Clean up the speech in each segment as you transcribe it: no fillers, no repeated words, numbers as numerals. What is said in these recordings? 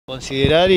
Considerar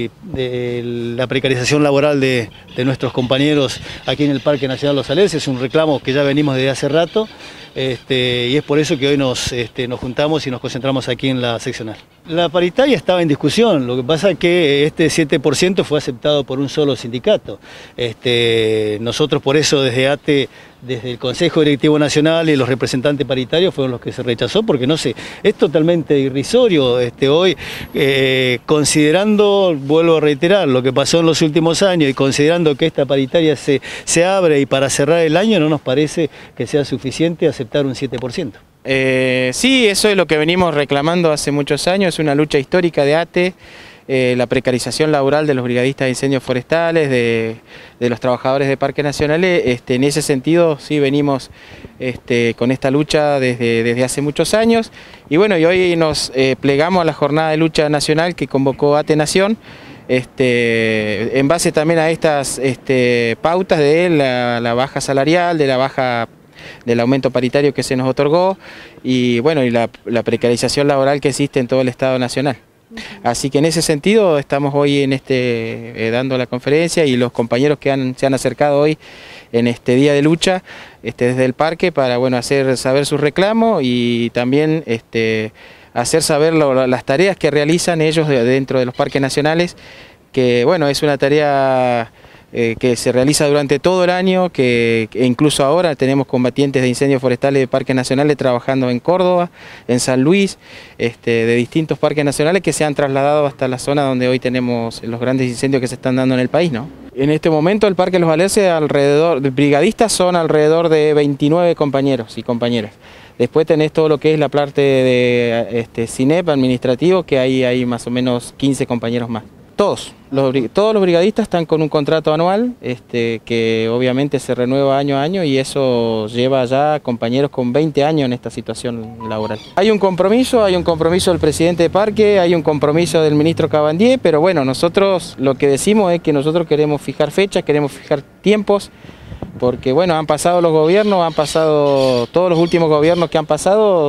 la precarización laboral de nuestros compañeros aquí en el Parque Nacional Los Alerces es un reclamo que ya venimos desde hace rato y es por eso que hoy nos juntamos y nos concentramos aquí en la seccional. La paritaria estaba en discusión, lo que pasa es que este 7% fue aceptado por un solo sindicato. Nosotros por eso desde ATE, desde el Consejo Directivo Nacional y los representantes paritarios fueron los que se rechazó, porque no sé, es totalmente irrisorio hoy, considerando, vuelvo a reiterar, lo que pasó en los últimos años y considerando que esta paritaria se abre y para cerrar el año no nos parece que sea suficiente aceptar un 7%. Sí, eso es lo que venimos reclamando hace muchos años, es una lucha histórica de ATE, la precarización laboral de los brigadistas de incendios forestales, de los trabajadores de parques nacionales. En ese sentido sí venimos con esta lucha desde hace muchos años y bueno, y hoy nos plegamos a la jornada de lucha nacional que convocó ATE Nación, en base también a estas pautas de la baja salarial, del aumento paritario que se nos otorgó y bueno, y la precarización laboral que existe en todo el Estado Nacional. Así que en ese sentido estamos hoy dando la conferencia y los compañeros que se han acercado hoy en este día de lucha desde el parque para hacer saber sus reclamos y también hacer saber las tareas que realizan ellos dentro de los parques nacionales, que bueno, es una tarea que se realiza durante todo el año, que incluso ahora tenemos combatientes de incendios forestales de parques nacionales trabajando en Córdoba, en San Luis, de distintos parques nacionales que se han trasladado hasta la zona donde hoy tenemos los grandes incendios que se están dando en el país, ¿no? En este momento el Parque Los Alerces, de brigadistas son alrededor de 29 compañeros y compañeras. Después tenés todo lo que es la parte de CINEP administrativo, que hay más o menos 15 compañeros más. Todos los brigadistas están con un contrato anual que obviamente se renueva año a año y eso lleva ya compañeros con 20 años en esta situación laboral. Hay un compromiso del presidente de parque, hay un compromiso del ministro Cabandier, pero bueno, nosotros lo que decimos es que nosotros queremos fijar fechas, queremos fijar tiempos, porque bueno, han pasado los gobiernos, han pasado todos los últimos gobiernos que han pasado,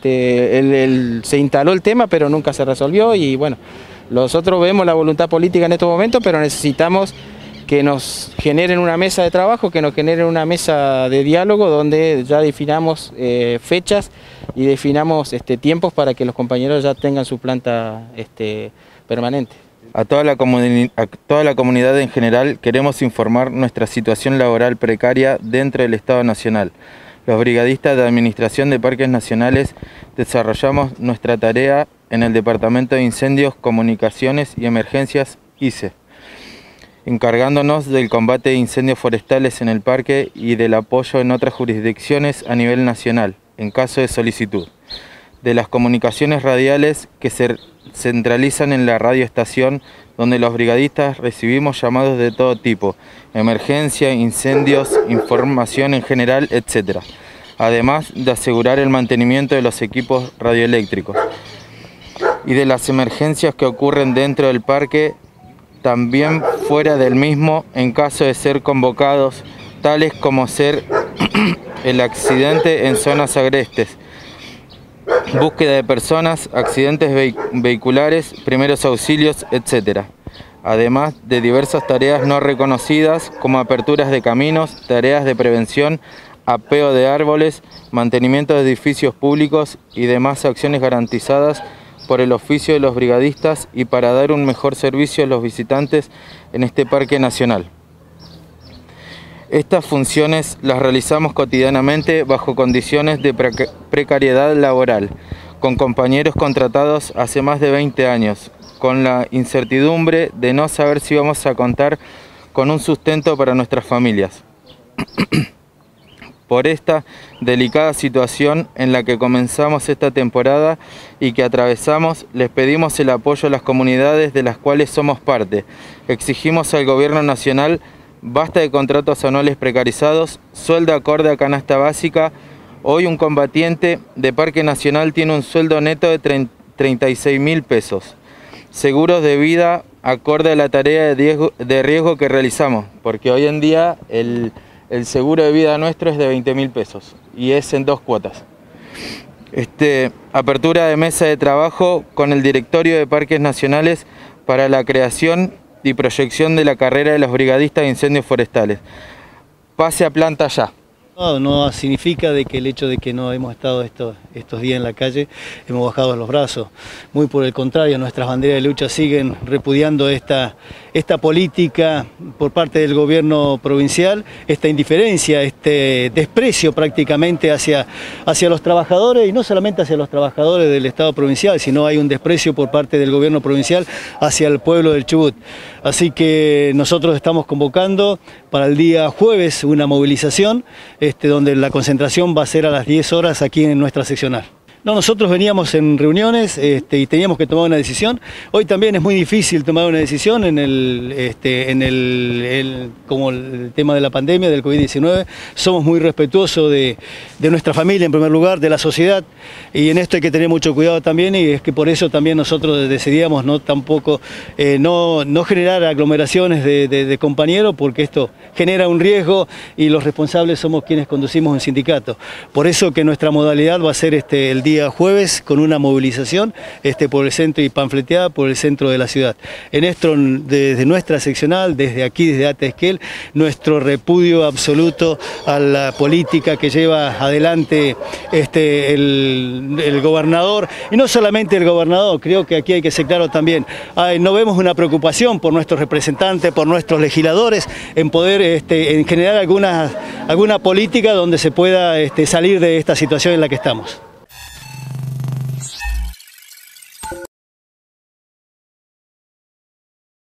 se instaló el tema pero nunca se resolvió y bueno, nosotros vemos la voluntad política en estos momentos, pero necesitamos que nos generen una mesa de trabajo, que nos generen una mesa de diálogo donde ya definamos fechas y definamos tiempos para que los compañeros ya tengan su planta permanente. A toda la comunidad en general queremos informar nuestra situación laboral precaria dentro del Estado Nacional. Los brigadistas de Administración de Parques Nacionales desarrollamos nuestra tarea en el Departamento de Incendios, Comunicaciones y Emergencias ICE, encargándonos del combate de incendios forestales en el parque y del apoyo en otras jurisdicciones a nivel nacional, en caso de solicitud, de las comunicaciones radiales que se centralizan en la radioestación, donde los brigadistas recibimos llamados de todo tipo, emergencia, incendios, información en general, etc. Además de asegurar el mantenimiento de los equipos radioeléctricos y de las emergencias que ocurren dentro del parque, también fuera del mismo en caso de ser convocados, tales como ser el accidente en zonas agrestes, búsqueda de personas, accidentes vehiculares, primeros auxilios, etc. Además de diversas tareas no reconocidas como aperturas de caminos, tareas de prevención, apeo de árboles, mantenimiento de edificios públicos y demás acciones garantizadas por el oficio de los brigadistas y para dar un mejor servicio a los visitantes en este parque nacional. Estas funciones las realizamos cotidianamente bajo condiciones de precariedad laboral, con compañeros contratados hace más de 20 años, con la incertidumbre de no saber si vamos a contar con un sustento para nuestras familias. Por esta delicada situación en la que comenzamos esta temporada y que atravesamos, les pedimos el apoyo a las comunidades de las cuales somos parte. Exigimos al Gobierno Nacional basta de contratos anuales precarizados, sueldo acorde a canasta básica. Hoy un combatiente de Parque Nacional tiene un sueldo neto de 36.000 pesos. Seguros de vida acorde a la tarea de riesgo que realizamos, porque hoy en día el seguro de vida nuestro es de 20.000 pesos y es en 2 cuotas. Apertura de mesa de trabajo con el directorio de Parques Nacionales para la creación y proyección de la carrera de los brigadistas de incendios forestales. Pase a planta ya. No significa de que el hecho de que no hemos estado estos días en la calle hemos bajado los brazos. Muy por el contrario, nuestras banderas de lucha siguen repudiando esta política por parte del gobierno provincial, esta indiferencia, este desprecio prácticamente hacia los trabajadores, y no solamente hacia los trabajadores del Estado provincial, sino hay un desprecio por parte del gobierno provincial hacia el pueblo del Chubut. Así que nosotros estamos convocando para el día jueves una movilización, donde la concentración va a ser a las 10 horas aquí en nuestra seccional. No, nosotros veníamos en reuniones y teníamos que tomar una decisión. Hoy también es muy difícil tomar una decisión como el tema de la pandemia, del COVID-19. Somos muy respetuosos de nuestra familia en primer lugar, de la sociedad, y en esto hay que tener mucho cuidado también, y es que por eso también nosotros decidíamos no generar aglomeraciones de compañeros, porque esto genera un riesgo y los responsables somos quienes conducimos un sindicato. Por eso que nuestra modalidad va a ser el día jueves con una movilización por el centro y panfleteada por el centro de la ciudad. En esto, desde nuestra seccional, desde aquí, desde ATE Esquel, nuestro repudio absoluto a la política que lleva adelante el gobernador, y no solamente el gobernador, creo que aquí hay que ser claro también, no vemos una preocupación por nuestros representantes, por nuestros legisladores, en poder en generar alguna política donde se pueda salir de esta situación en la que estamos.